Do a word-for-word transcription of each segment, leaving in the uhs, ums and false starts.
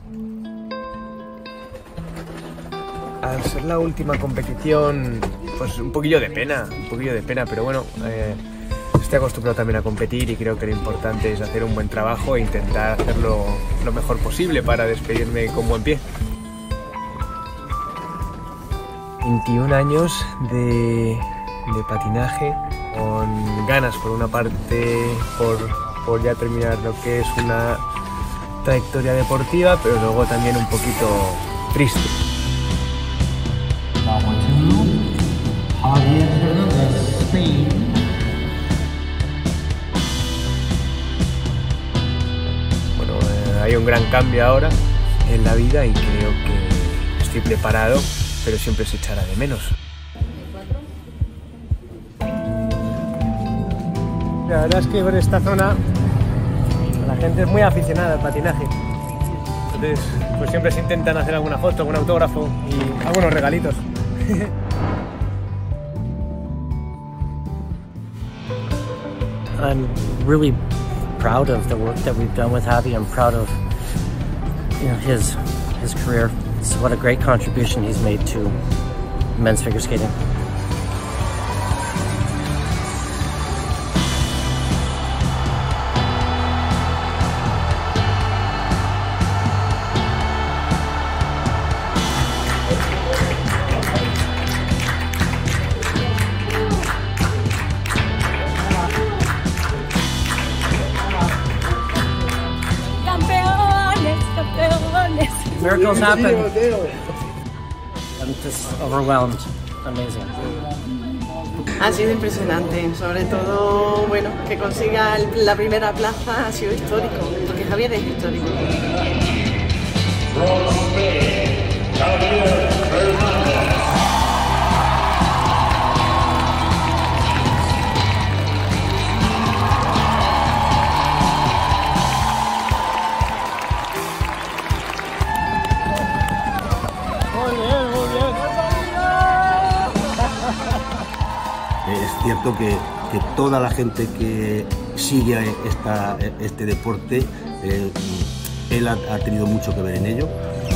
Al ser la última competición, pues un poquillo de pena, un poquillo de pena, pero bueno, eh, estoy acostumbrado también a competir y creo que lo importante es hacer un buen trabajo e intentar hacerlo lo mejor posible para despedirme con buen pie. veintiún años de, de patinaje, con ganas por una parte, por, por ya terminar lo que es una trayectoria deportiva, pero luego también un poquito triste. Bueno, eh, hay un gran cambio ahora en la vida y creo que estoy preparado, pero siempre se echará de menos. La verdad es que por esta zona la gente es muy aficionada al patinaje. Entonces, pues siempre se intentan hacer alguna foto, algún autógrafo y algunos regalitos. I'm really proud of the work that we've done with Javi. I'm proud of you know, his his career. It's what a great contribution he's made to men's figure skating. Miracles happen. I'm just overwhelmed. Amazing. Ha sido impresionante, sobre todo, bueno, que consiga el, la primera plaza ha sido histórico, porque Javier es histórico. Es cierto que, que toda la gente que sigue esta, este deporte, eh, él ha, ha tenido mucho que ver en ello.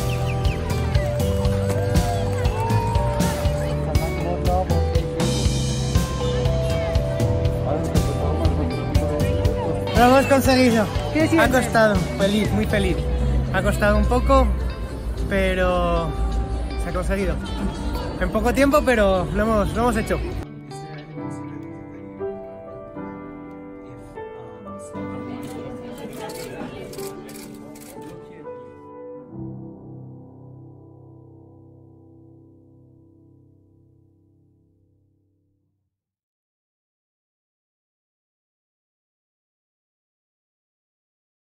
Lo hemos conseguido. Ha costado, feliz, muy feliz. Ha costado un poco, pero se ha conseguido. En poco tiempo, pero lo hemos, lo hemos hecho.